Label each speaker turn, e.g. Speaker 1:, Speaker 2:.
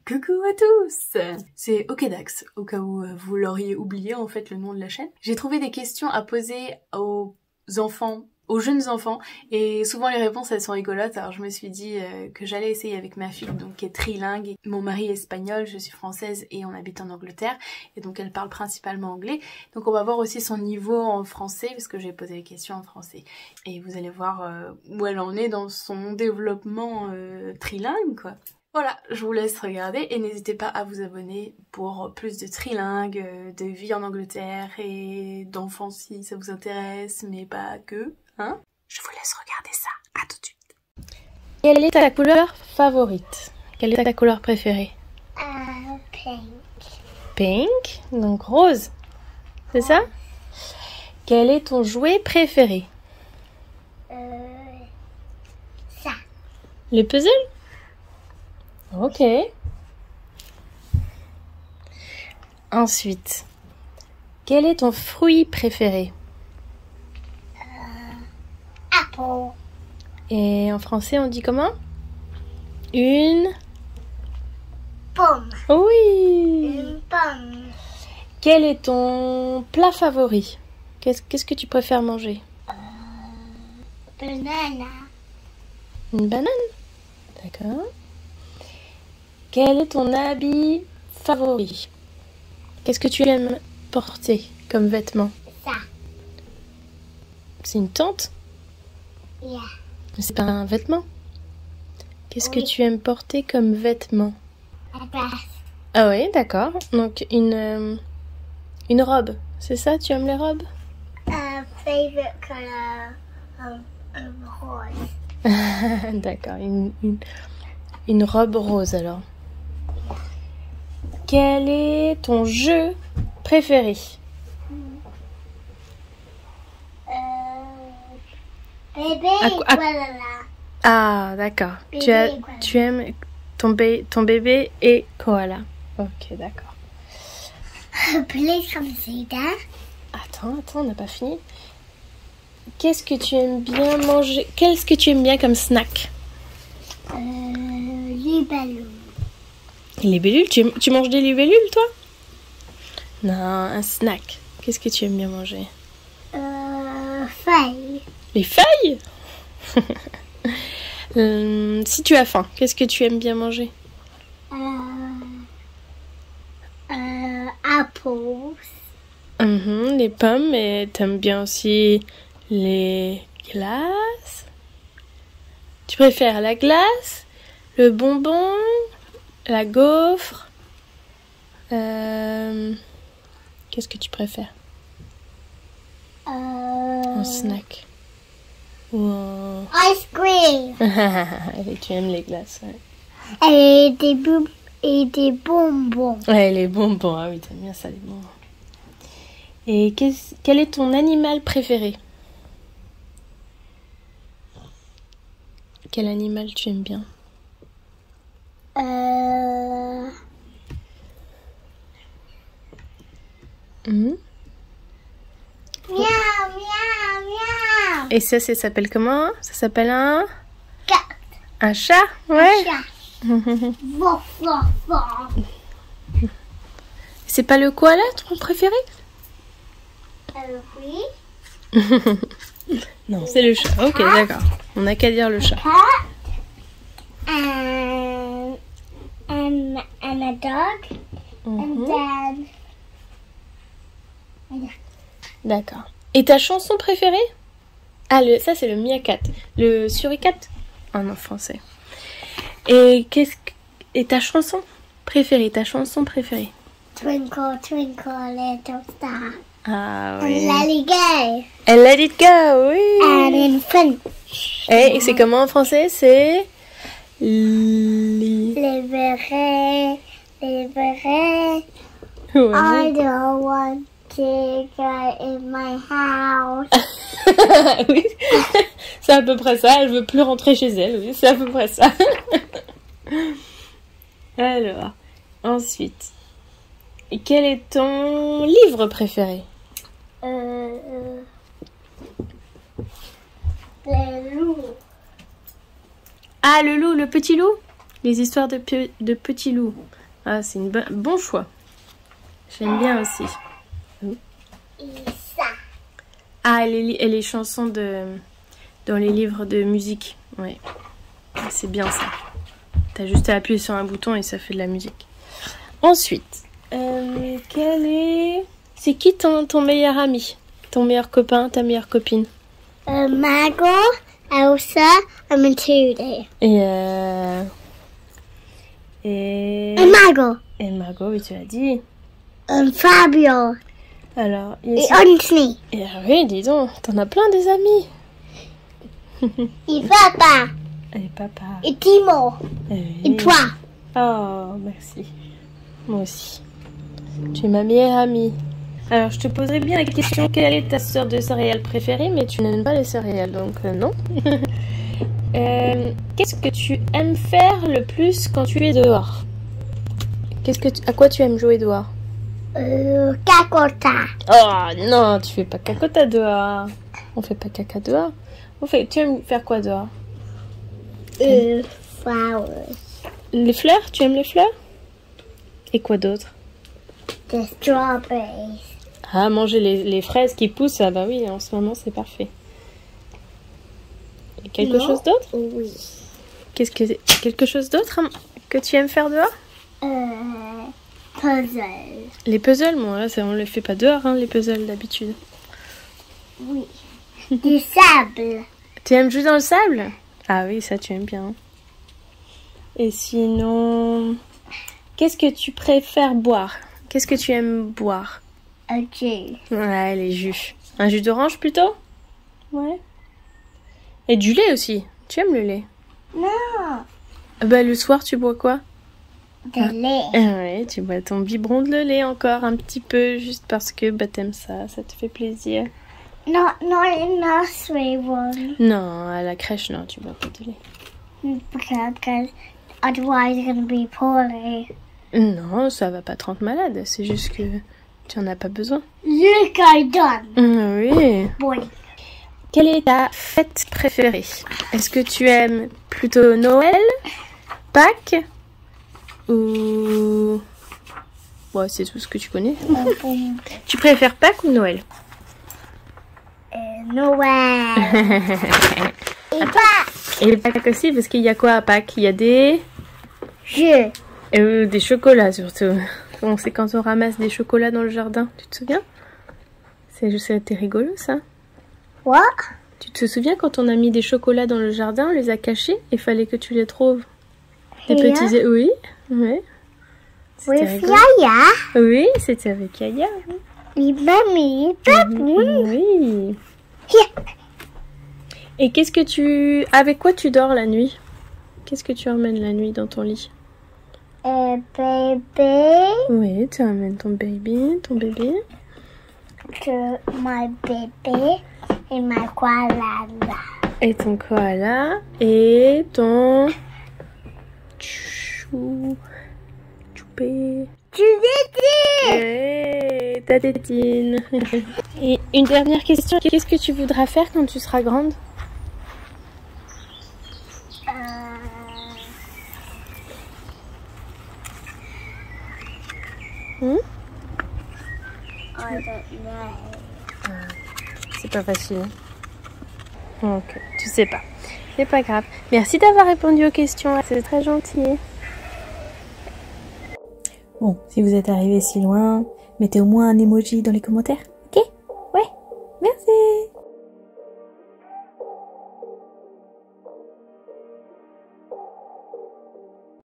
Speaker 1: Coucou à tous! C'est Okedax, au cas où vous l'auriez oublié en fait le nom de la chaîne. J'ai trouvé des questions à poser aux enfants, aux jeunes enfants, et souvent les réponses elles sont rigolotes, alors je me suis dit que j'allais essayer avec ma fille donc qui est trilingue. Mon mari est espagnol, je suis française et on habite en Angleterre, et donc elle parle principalement anglais, donc on va voir aussi son niveau en français, parce que j'ai posé des questions en français. Et vous allez voir où elle en est dans son développement trilingue quoi. Voilà, je vous laisse regarder et n'hésitez pas à vous abonner pour plus de trilingue, de vie en Angleterre et d'enfants si ça vous intéresse, mais pas que, hein. Je vous laisse regarder ça, à tout de suite.
Speaker 2: Quelle est ta couleur favorite? Quelle est ta couleur préférée?
Speaker 3: Pink.
Speaker 2: Pink, donc rose, c'est ça? Quel est ton jouet préféré?
Speaker 3: Ça.
Speaker 2: Le puzzle? Ok. Ensuite, quel est ton fruit préféré?
Speaker 3: Apple.
Speaker 2: Et en français, on dit comment? Une...
Speaker 3: Pomme.
Speaker 2: Oui!
Speaker 3: Une pomme.
Speaker 2: Quel est ton plat favori? Qu'est-ce que tu préfères manger?
Speaker 3: Banana.
Speaker 2: Une banane? D'accord. Quel est ton habit favori? Qu'est-ce que tu aimes porter comme vêtement?
Speaker 3: Ça.
Speaker 2: C'est une tente?
Speaker 3: Yeah.
Speaker 2: Mais c'est pas un vêtement. Qu'est-ce que
Speaker 3: Oui.
Speaker 2: tu aimes porter comme vêtement?
Speaker 3: A dress.
Speaker 2: Ah oui, d'accord. Donc une robe. C'est ça, tu aimes les robes?
Speaker 3: Favorite color rose.
Speaker 2: D'accord, une robe rose alors. Quel est ton jeu préféré?
Speaker 3: Baby
Speaker 2: À-
Speaker 3: koala.
Speaker 2: Ah, d'accord.
Speaker 3: Bébé et koala.
Speaker 2: Tu aimes ton bébé et koala. Ok, d'accord.
Speaker 3: Please come see that.
Speaker 2: Attends, on n'a pas fini. Qu'est-ce que tu aimes bien manger? Qu'est-ce que tu aimes bien comme snack?
Speaker 3: Les ballons.
Speaker 2: Les libellules? Tu manges des libellules, toi? Non, un snack. Qu'est-ce que tu aimes bien manger?
Speaker 3: Feuilles.
Speaker 2: Les feuilles? Si tu as faim, qu'est-ce que tu aimes bien manger?
Speaker 3: Apples.
Speaker 2: Les pommes, et t'aimes bien aussi les glaces? Tu préfères la glace, le bonbon, la gaufre? Qu'est-ce que tu préfères en snack? Ou en...
Speaker 3: Ice cream.
Speaker 2: Et tu aimes les glaces, ouais.
Speaker 3: Et des bonbons.
Speaker 2: Ouais, les bonbons, ah oui, t'aimes bien ça, les bonbons. Et quel est ton animal préféré? Quel animal tu aimes bien?
Speaker 3: Miaou, miaou, miaou.
Speaker 2: Et ça s'appelle comment? Ça s'appelle un
Speaker 3: Cat.
Speaker 2: chat? Ouais.
Speaker 3: Chat. Vof, vof, vof.
Speaker 2: C'est pas le koala, ton préféré?
Speaker 3: Oui.
Speaker 2: Non, c'est le chat. Ok, d'accord. On n'a qu'à dire le chat.
Speaker 3: Cat. And a dog. And then.
Speaker 2: D'accord. Et ta chanson préférée? Ah, ça c'est le Miacat. Le suricate en français. Et et ta chanson préférée?
Speaker 3: Twinkle, twinkle, little star.
Speaker 2: Ah
Speaker 3: And
Speaker 2: oui.
Speaker 3: let it go.
Speaker 2: And let it go, oui.
Speaker 3: And in French.
Speaker 2: Et c'est comment en français? C'est...
Speaker 3: Les vrais.
Speaker 2: Ouais.
Speaker 3: I don't want to go in my house.
Speaker 2: Oui, c'est à peu près ça. Elle veut plus rentrer chez elle. Oui, c'est à peu près ça. Alors, ensuite, quel est ton livre préféré?
Speaker 3: Les loups.
Speaker 2: Ah, le loup, le petit loup? Les histoires de petits loups. Ah, c'est un bon choix. J'aime bien aussi.
Speaker 3: Et ça.
Speaker 2: Ah, les chansons dans les livres de musique. Ouais. C'est bien ça. T'as juste à appuyer sur un bouton et ça fait de la musique. Ensuite, c'est qui ton meilleur ami? Ton meilleur copain, ta meilleure copine?
Speaker 3: Margot, Elsa, et Mathilde.
Speaker 2: Et
Speaker 3: Margot.
Speaker 2: Et Margot, oui, tu l'as dit.
Speaker 3: Fabio.
Speaker 2: Alors,
Speaker 3: Et Anthony.
Speaker 2: Oui, dis donc, t'en as plein des amis.
Speaker 3: Et papa.
Speaker 2: Et papa.
Speaker 3: Et Timo.
Speaker 2: Oui.
Speaker 3: Et toi.
Speaker 2: Oh, merci. Moi aussi. Tu es ma meilleure amie. Alors, je te poserai bien la question, quelle est ta sœur de céréales préférée, mais tu n'aimes pas les céréales, donc non. Qu'est-ce que tu aimes faire le plus quand tu es dehors? À quoi tu aimes jouer dehors?
Speaker 3: Cacota.
Speaker 2: Oh non, tu fais pas cacota dehors. On fait pas caca dehors. Tu aimes faire quoi dehors?
Speaker 3: Flowers.
Speaker 2: Les fleurs? Tu aimes les fleurs? Et quoi d'autre?
Speaker 3: The strawberries.
Speaker 2: Ah, manger les fraises qui poussent, ah bah oui, en ce moment c'est parfait. Et quelque chose d'autre?
Speaker 3: Oui.
Speaker 2: Quelque chose d'autre que tu aimes faire dehors?
Speaker 3: Puzzle.
Speaker 2: Les puzzles, moi, là, on les fait pas dehors, hein, les puzzles d'habitude.
Speaker 3: Oui. Du sable.
Speaker 2: Tu aimes jouer dans le sable? Ah oui, ça tu aimes bien. Et sinon, qu'est-ce que tu préfères boire? Qu'est-ce que tu aimes boire?
Speaker 3: Un jus.
Speaker 2: Ouais, les jus. Un jus d'orange plutôt? Ouais. Et du lait aussi. Tu aimes le lait?
Speaker 3: Non.
Speaker 2: Bah le soir, tu bois quoi?
Speaker 3: De lait.
Speaker 2: Ouais, tu bois ton biberon de lait encore un petit peu, juste parce que bah t'aimes ça te fait plaisir.
Speaker 3: Not in nursery one.
Speaker 2: Non, à la crèche, non, tu bois pas de lait.
Speaker 3: Because otherwise you're going to be poorly.
Speaker 2: Non, ça va pas te rendre malade, c'est juste que tu en as pas besoin.
Speaker 3: Look, I done.
Speaker 2: Oui.
Speaker 3: Boy.
Speaker 2: Quelle est ta fête préférée? Est-ce que tu aimes plutôt Noël, Pâques ou... Ouais, c'est tout ce que tu connais. Tu préfères Pâques ou Noël?
Speaker 3: Noël. Et pas.
Speaker 2: Et Pâques aussi, parce qu'il y a quoi à Pâques? Il y a des...
Speaker 3: Jeux.
Speaker 2: Des chocolats surtout. Bon, c'est quand on ramasse des chocolats dans le jardin, tu te souviens? C'était rigolo ça.
Speaker 3: What?
Speaker 2: Tu te souviens quand on a mis des chocolats dans le jardin, on les a cachés et fallait que tu les trouves? Des petits... Oui, ouais.
Speaker 3: With Yaya.
Speaker 2: Oui, c'était avec Yaya.
Speaker 3: Et mamie.
Speaker 2: Oui. Et qu'est-ce que tu... Avec quoi tu dors la nuit? Qu'est-ce que tu emmènes la nuit dans ton lit?
Speaker 3: Baby.
Speaker 2: Oui, tu emmènes ton bébé.
Speaker 3: To my baby et my koala.
Speaker 2: Et ton koala. Et ton... Choupé.
Speaker 3: Tu dis.
Speaker 2: Ouais, ta tétine. Et une dernière question. Qu'est-ce que tu voudras faire quand tu seras grande?
Speaker 3: I don't know.
Speaker 2: C'est pas facile. Ok, tu sais pas. C'est pas grave. Merci d'avoir répondu aux questions. C'est très gentil.
Speaker 4: Bon, si vous êtes arrivé si loin, mettez au moins un emoji dans les commentaires. Ok? Ouais. Merci.